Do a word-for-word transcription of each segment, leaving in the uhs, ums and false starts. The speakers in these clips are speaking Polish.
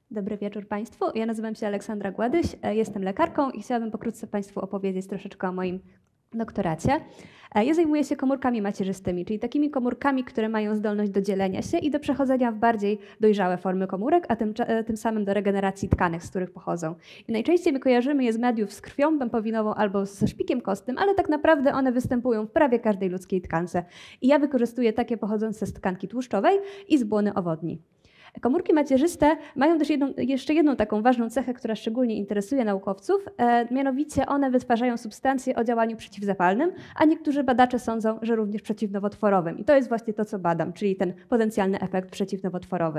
Dobry wieczór Państwu. Ja nazywam się Aleksandra Gładyś, jestem lekarką i chciałabym pokrótce Państwu opowiedzieć troszeczkę o moim doktoracie. Ja zajmuję się komórkami macierzystymi, czyli takimi komórkami, które mają zdolność do dzielenia się i do przechodzenia w bardziej dojrzałe formy komórek, a tym, tym samym do regeneracji tkanek, z których pochodzą. I najczęściej my kojarzymy je z mediów z krwią pępowinową albo ze szpikiem kostnym, ale tak naprawdę one występują w prawie każdej ludzkiej tkance. I ja wykorzystuję takie pochodzące z tkanki tłuszczowej i z błony owodni. Komórki macierzyste mają też jedną, jeszcze jedną taką ważną cechę, która szczególnie interesuje naukowców, e, mianowicie one wytwarzają substancje o działaniu przeciwzapalnym, a niektórzy badacze sądzą, że również przeciwnowotworowym. I to jest właśnie to, co badam, czyli ten potencjalny efekt przeciwnowotworowy.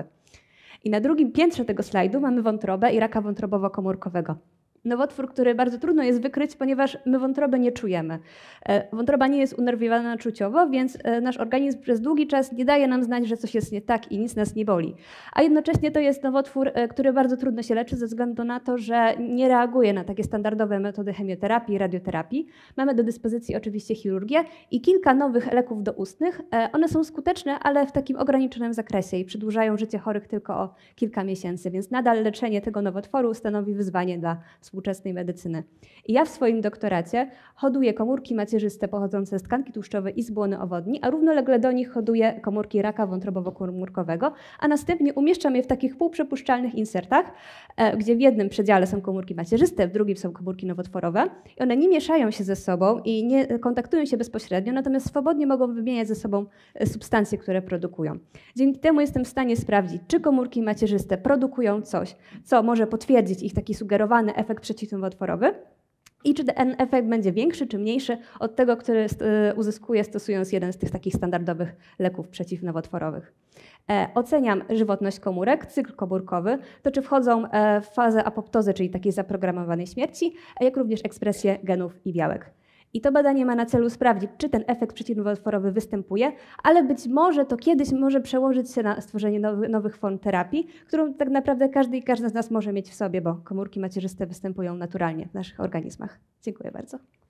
I na drugim piętrze tego slajdu mamy wątrobę i raka wątrobowo-komórkowego. Nowotwór, który bardzo trudno jest wykryć, ponieważ my wątroby nie czujemy. Wątroba nie jest unerwowana czuciowo, więc nasz organizm przez długi czas nie daje nam znać, że coś jest nie tak i nic nas nie boli. A jednocześnie to jest nowotwór, który bardzo trudno się leczy ze względu na to, że nie reaguje na takie standardowe metody chemioterapii i radioterapii. Mamy do dyspozycji oczywiście chirurgię i kilka nowych leków doustnych. One są skuteczne, ale w takim ograniczonym zakresie i przedłużają życie chorych tylko o kilka miesięcy, więc nadal leczenie tego nowotworu stanowi wyzwanie dla współczesnej medycyny. I ja w swoim doktoracie hoduję komórki macierzyste pochodzące z tkanki tłuszczowej i z błony owodni, a równolegle do nich hoduję komórki raka wątrobowo-komórkowego, a następnie umieszczam je w takich półprzepuszczalnych insertach, gdzie w jednym przedziale są komórki macierzyste, w drugim są komórki nowotworowe i one nie mieszają się ze sobą i nie kontaktują się bezpośrednio, natomiast swobodnie mogą wymieniać ze sobą substancje, które produkują. Dzięki temu jestem w stanie sprawdzić, czy komórki macierzyste produkują coś, co może potwierdzić ich taki sugerowany efekt przeciwnowotworowy i czy ten efekt będzie większy czy mniejszy od tego, który uzyskuję stosując jeden z tych takich standardowych leków przeciwnowotworowych. E, oceniam żywotność komórek, cykl komórkowy, to czy wchodzą w fazę apoptozy, czyli takiej zaprogramowanej śmierci, jak również ekspresję genów i białek. I to badanie ma na celu sprawdzić, czy ten efekt przeciwnowotworowy występuje, ale być może to kiedyś może przełożyć się na stworzenie nowy, nowych form terapii, którą tak naprawdę każdy i każda z nas może mieć w sobie, bo komórki macierzyste występują naturalnie w naszych organizmach. Dziękuję bardzo.